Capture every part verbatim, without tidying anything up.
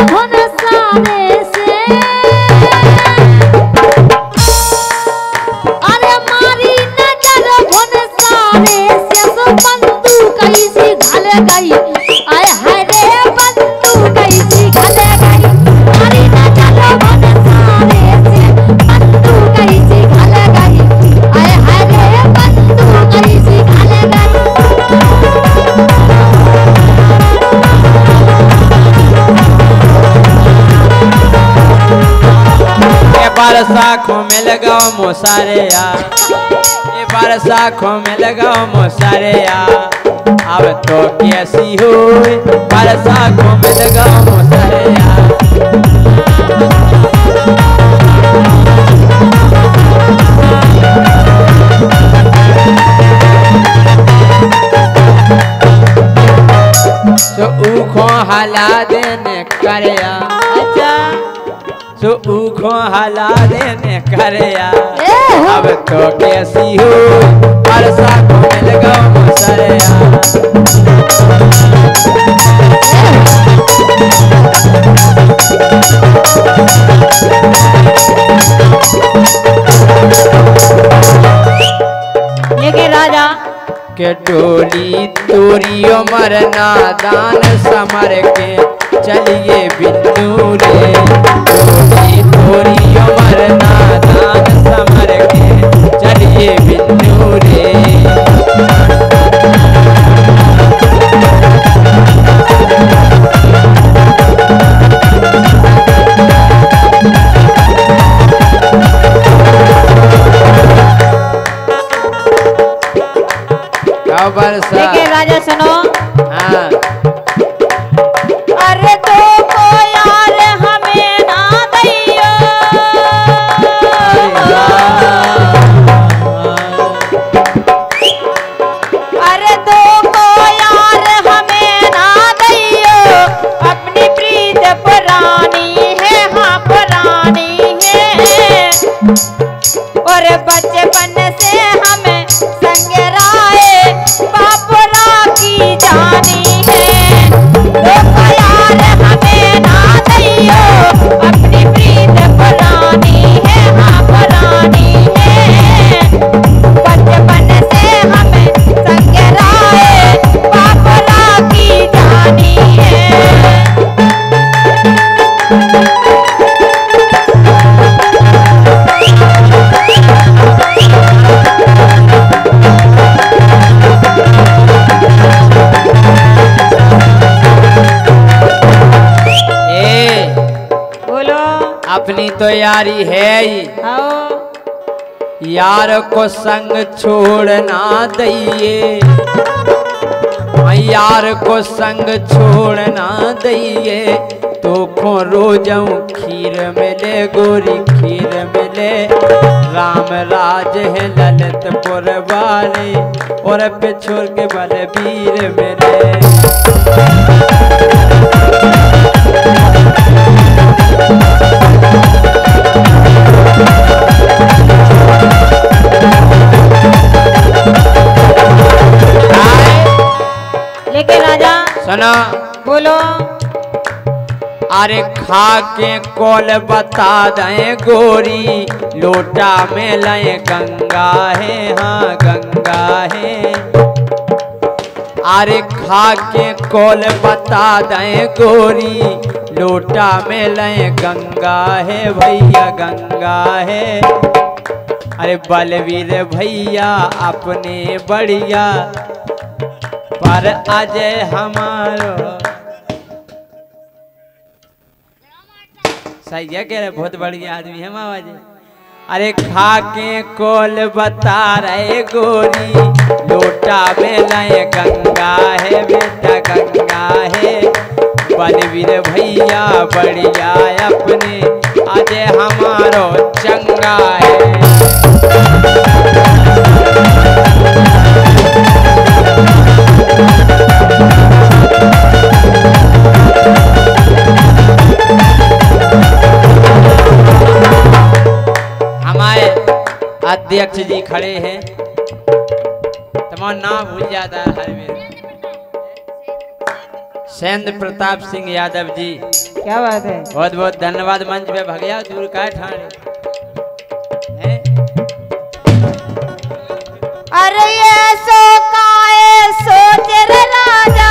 बरसाखों में लगाओ मोसारिया, ये बरसाखों में लगाओ मोसारिया, अब तो कैसी हो बरसाखों में लगाओ मोसारिया। तो ऊखों हला देने करया, अच्छा तो ऊखों हला देने करया, अब तो कैसी हो बरसाखों में लगाओ मोसारिया। लेके राजा के टोली तोरी उमर नादान समर के चलिए बिन्नू रे, टोली तोरी उमर नादान समर के चलिए बिन्नू रे। लेके राजा सुनो, हाँ अरे तो को यार हमें ना दैयो, अरे तो को यार हमें ना दैयो, अपनी प्रीत पुरानी है, हाँ पुरानी है, और बचपन से हमें संगराए बापुरा की जानी है, तो यार हमें ना दैयो, अपनी प्रीत पुरानी है, हाँ पुरानी है, बचपन से हमें संगराए बापुरा की जानी है। अपनी तो यारी है ही, यार को संग छोड़ना दइए, यार को संग छोड़ना दइए, तो को रोजऊ खीर मिले गोरी खीर मिले, राम राज है ललितपुर वाले, और पिछोर के बलबीर मिले। लेके राजा सुना, बोलो, अरे खा के कोल बता दें गोरी, लोटा में लय गंगा है, हाँ गंगा है, अरे खा के कोल बता दें गोरी, लोटा में लय गंगा है भैया गंगा है। अरे बलवीर भैया अपने बढ़िया, पर अजय हमारो सही है, कह रहे बहुत बढ़िया आदमी है मामा जी। अरे खा के कोल बता रहे गोरी, लोटा में लय गंगा है बेटा गंगा है, बलवीर भैया बढ़िया अपने अजय हमारो चंगा है। हमारे अध्यक्ष जी खड़े हैं, तुम्हारा नाम भूल जाता है हर में, सेंद्र प्रताप सिंह यादव जी। क्या बात है। बहुत बहुत धन्यवाद। मंच पे भगया दूर का ठाणे। अरे ये सो काए सोच रे राजा,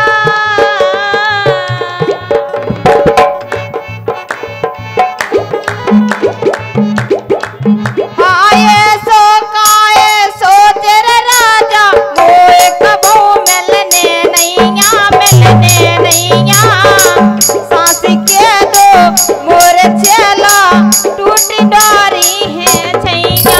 आए सो काए सोच रे राजा, मोए कबो मिलने नैया मिलने नैया, सांस के दो मोर चला टूटी डोरी है छैया।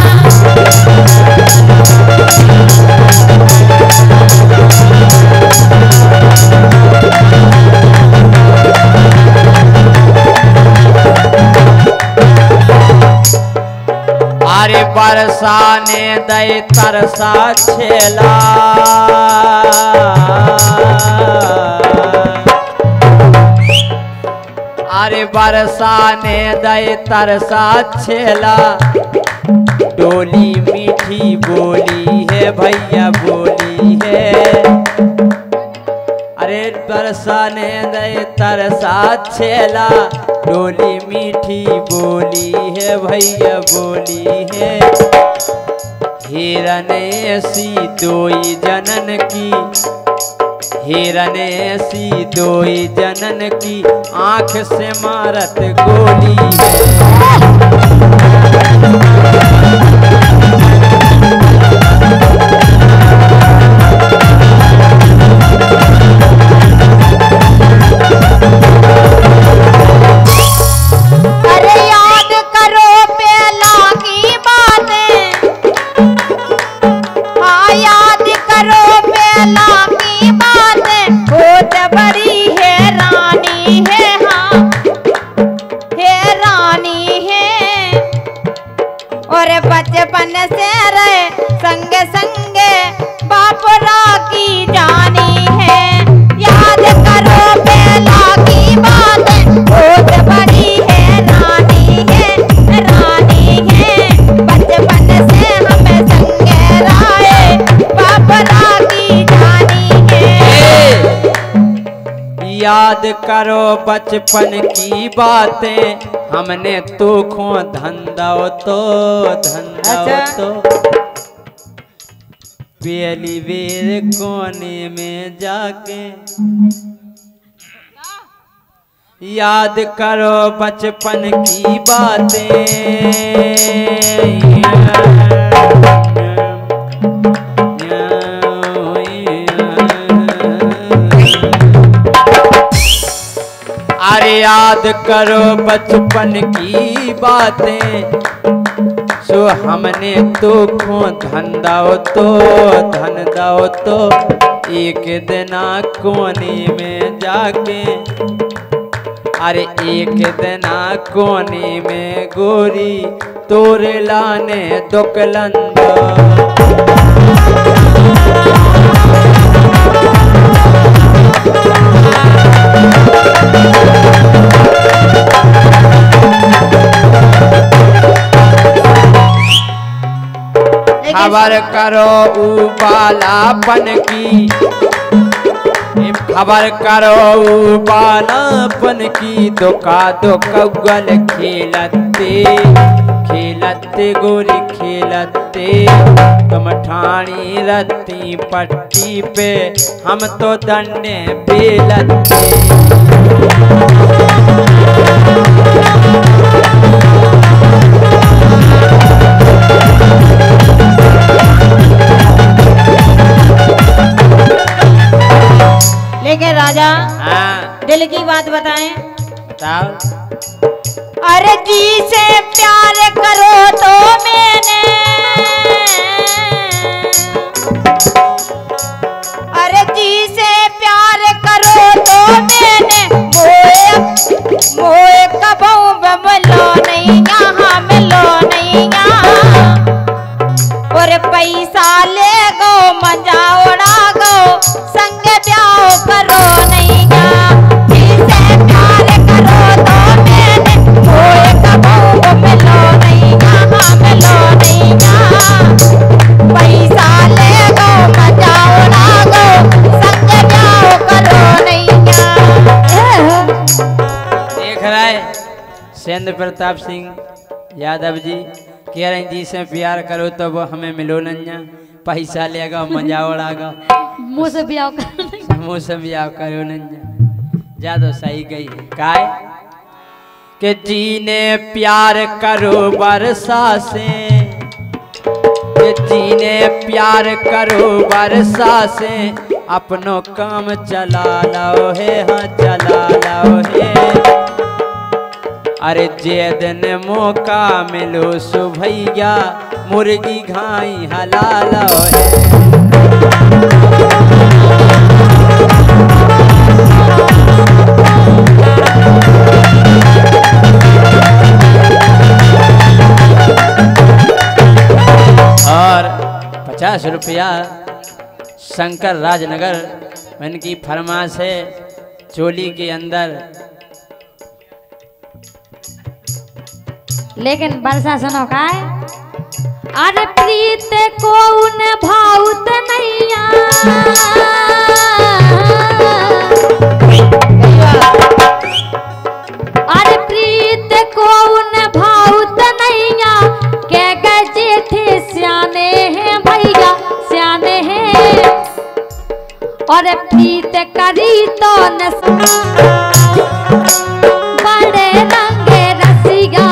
अरे बरसाने दई तरसा छेला, अरे बरसाने दई तरसा छेला, डोली मीठी बोली है भैया बोली है। अरे बरसाने दई तरसा छेला, डोली मीठी बोली है भैया बोली है। हिरने सी दोई जनन की, हिरने सी दोई जनन की, आंख से मारत गोली है। अरे याद करो पहला की बातें, हाँ याद करो पहला की बातें, बहुत बड़ी है रानी है, हाँ है रानी है। और बचपन से रहे संगे संगे बापरा की जानी है। याद करो पहला की बातें, बहुत बड़ी है रानी है रानी है। बचपन से हमें संगे रहे बापरा की जानी है। याद करो बचपन की बातें, हमने तो खो धंधा तो धंधा अच्छा। तो पहली बेर कोने में जाके। याद करो बचपन की बातें, अरे याद करो बचपन की बातें, सो हमने तो खो धंधा तो धन दो तो एक दिना कोने में जाके। अरे एक दिना कोने में गोरी तोरे लाने दुकलंद। खबर करो उबालापन की, खबर करो उबालापन की, दुका दुकगल खेलते खेलते गोरी खेलते। तुम ठाणी रत्ती पट्टी पे, हम तो दंडे बेलते। लेकिन राजा हाँ दिल की बात बताएं। बताओ। अरे जी से प्यार करो तो मैंने, अरे जी से प्यार करो तो मैंने, मोए मोए कबो मिलो नहीं यहाँ मिलो नहीं यहाँ। और पैसा ले गो मजा उड़ा गो, संग ब्याह करो नहीं यहाँ। जी से प्यार करो तो मैंने, मोए कबो मिलो नहीं यहाँ मिलो नहीं यहाँ। पैसा सेंद्र प्रताप सिंह यादव जी कह रहे जी से प्यार करो तो वो हमें मिलो नन्या, पैसा लेगा मजा उड़ागा, मुँह से ब्याह कर मुँह से ब्याह करो नन्या। ज्यादा सही गई काय कि जीने प्यार करो बरसा से, कि जीने प्यार करो बरसा से, अपनों काम चला लाओ है, हाँ चला लाओ है। अरे जे दिन मौका मिलो सो भैया, मुर्गी घाई हला लाओ है। और पचास रुपया शंकर राजनगर इनकी फरमाइश है, चोली के अंदर। लेकिन बरसा सुनो का है, अरे प्रीत को उन भाउत नैया, अरे प्रीत को उन भाउत नैया, के गजे थे सियाने हैं भैया सियाने हैं। और प्रीत करी तो न बड़े रंगे रसिया,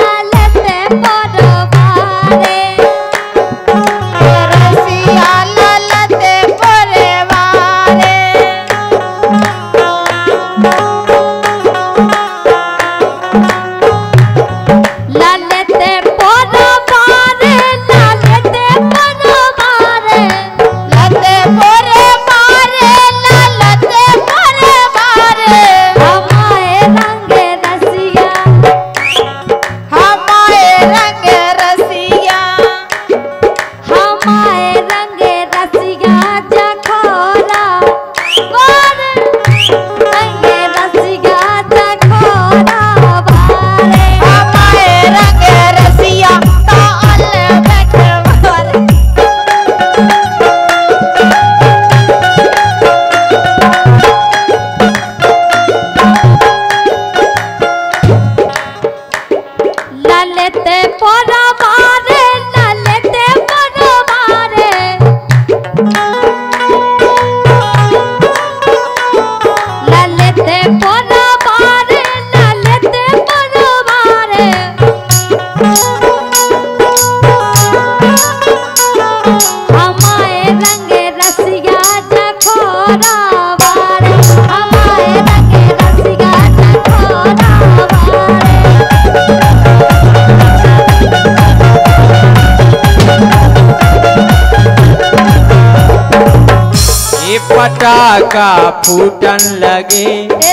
पटाखा फूटन लगे,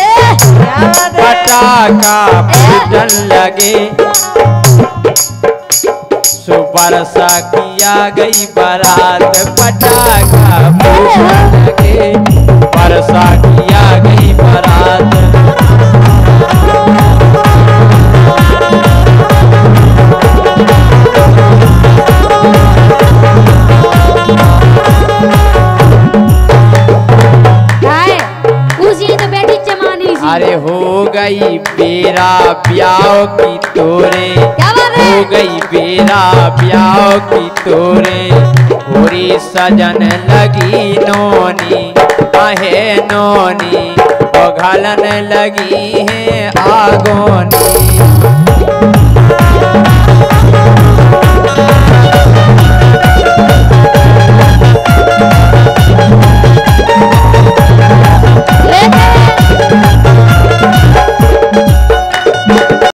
पटाखा फूटन लगे, सो बरसा किया गई बारात। पटाखा फूटन लगे, बरसा किया गई बारात। अरे हो गई बेरा ब्याह की तोरे, हो गई बेरा ब्याह की तोरे, पूरी सजन लगी नोनी आहे नोनी, और घलन लगी है आगोनी।